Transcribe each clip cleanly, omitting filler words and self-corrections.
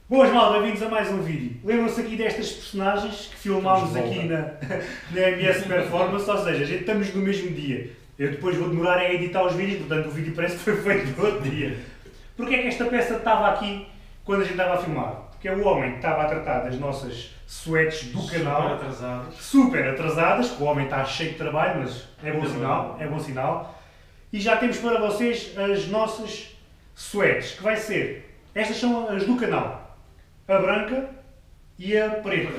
Boas mal, bem-vindos a mais um vídeo. Lembram-se aqui destas personagens que filmámos aqui na MS Performance, ou seja, a gente estamos no mesmo dia. Eu depois vou demorar a editar os vídeos, portanto o vídeo parece que foi feito no outro dia. Porquê é que esta peça estava aqui quando a gente estava a filmar? Porque é o homem que estava a tratar das nossas sweats do canal. Super atrasadas, que o homem está cheio de trabalho, mas é bom sinal, é bom sinal. E já temos para vocês as nossas sweats, que vai ser, estas são as do canal. A branca e a preta.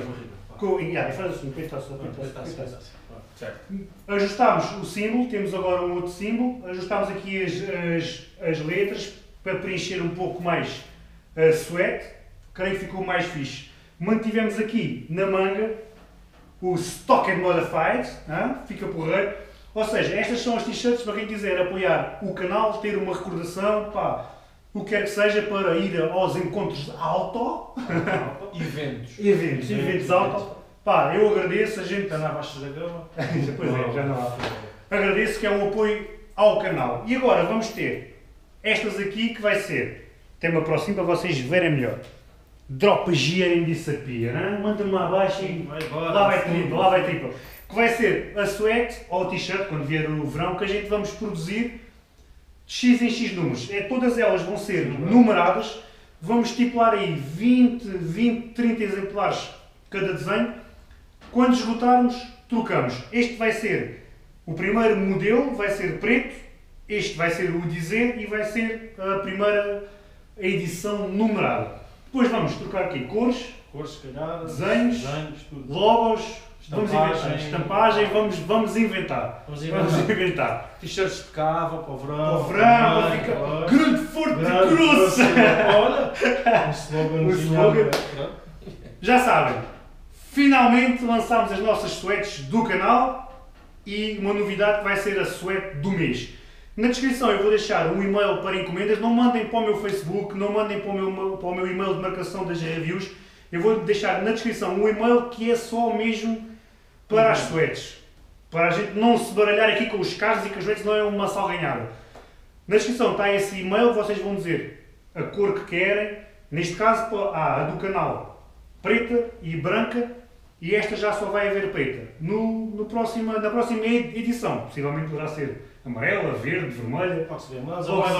Ajustámos o símbolo, temos agora um outro símbolo, ajustámos aqui as letras para preencher um pouco mais a sweat, creio que ficou mais fixe. Mantivemos aqui na manga o Stock and Modified, fica porreiro. Ou seja, estas são as t-shirts para quem quiser apoiar o canal, ter uma recordação, pá, o que quer que seja, para ir aos encontros de auto. Eventos auto. Pá, eu agradeço, a gente... Está na baixa da cama. Pois é, já não há. Agradeço que é um apoio ao canal. E agora vamos ter estas aqui que vai ser, até me aproximo para vocês verem melhor. Drop a gear and disappear, manda-me lá abaixo e lá vai tripla. Que vai ser a sweat ou o t-shirt, quando vier o verão, que a gente vamos produzir de X em X números. Todas elas vão ser numeradas, vamos estipular aí 20, 30 exemplares cada desenho. Quando esgotarmos, trocamos. Este vai ser o primeiro modelo, vai ser preto, este vai ser o dizer e vai ser a primeira edição numerada. Depois vamos trocar aqui cores, desenhos, logos, estampagem, vamos inventar. T-shirts de cava para o verão. Para ficar grande, forte e grosso. Olha, um slogan. Já sabem, finalmente lançámos as nossas sweats do canal e uma novidade que vai ser a sweat do mês. Na descrição eu vou deixar um e-mail para encomendas, não mandem para o meu Facebook, não mandem para o meu e-mail de marcação das reviews. Eu vou deixar na descrição um e-mail que é só mesmo para as sweats. Para a gente não se baralhar aqui com os carros e que as sweats não é uma salganhada. Na descrição está esse e-mail, vocês vão dizer a cor que querem. Neste caso, a do canal preta e branca, e esta já só vai haver preta. Na próxima edição, possivelmente poderá ser amarela, verde, vermelha. Pode-se ver, mas logo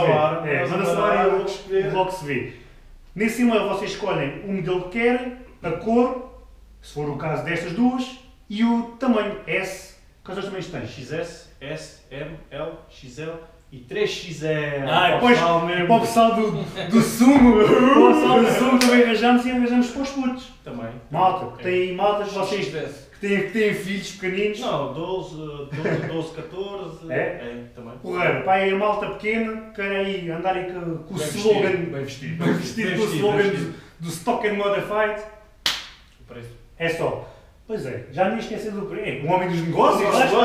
se vê. Nesse e-mail vocês escolhem o modelo que querem, a cor, se for o caso destas duas, e o tamanho S. Quais tamanhos tens? XS, S, M, L, XL e 3XL. Depois para o pessoal do sumo, também arranjamos e arranjamos para os putos. Também. Malta, que tem maltas vocês que têm filhos pequeninos. Não, 12, 14. Também. Porra, pai, a malta pequena, quer aí andar aí com o slogan. Bem vestido. Com o slogan do Stock and Modified. O preço. É só. Pois é, já nem esqueci do preço. Um homem dos negócios,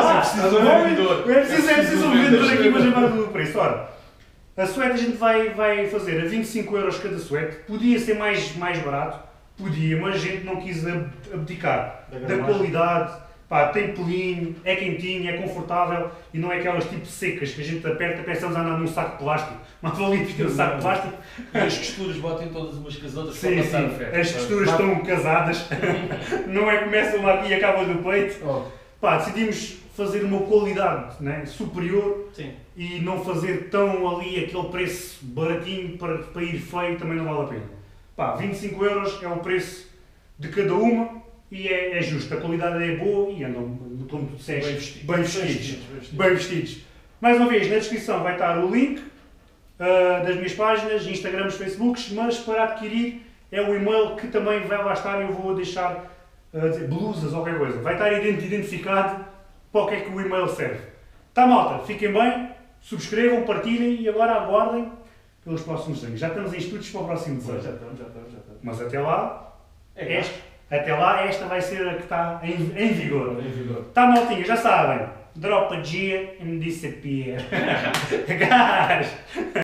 é preciso um vendedor aqui para chamar do preço. Ora, a sweat a gente vai fazer a 25 € cada sweat. Podia ser mais barato, podia, mas a gente não quis abdicar da qualidade. Pá, tem pelinho, é quentinho, é confortável e não é aquelas tipo secas que a gente aperta e pensamos a andar num saco de plástico. Mas valia vestir um saco de plástico. E as costuras batem todas umas com as outras para passar a ferro. As costuras estão casadas, não é que começam aqui e acabam no peito. Pá, decidimos fazer uma qualidade, né, superior. Sim. E não fazer tão ali aquele preço baratinho para ir feio, também não vale a pena. Pá, 25 € é o preço de cada uma. E é justo, a qualidade é boa e andam, como tu disseste, bem vestidos. Mais uma vez, na descrição vai estar o link das minhas páginas, Instagrams, Facebooks, mas para adquirir é o e-mail que também vai lá estar e eu vou deixar blusas ou qualquer coisa. Vai estar identificado para o que é que o e-mail serve. Tá, malta? Fiquem bem, subscrevam, partilhem e agora aguardem pelos próximos desenhos. Já estamos em estudos para o próximo desenho. Já estamos. Mas até lá, esta vai ser a que está em vigor. Tá, maltinha, já sabem. Drop a gear and disappear. Guys!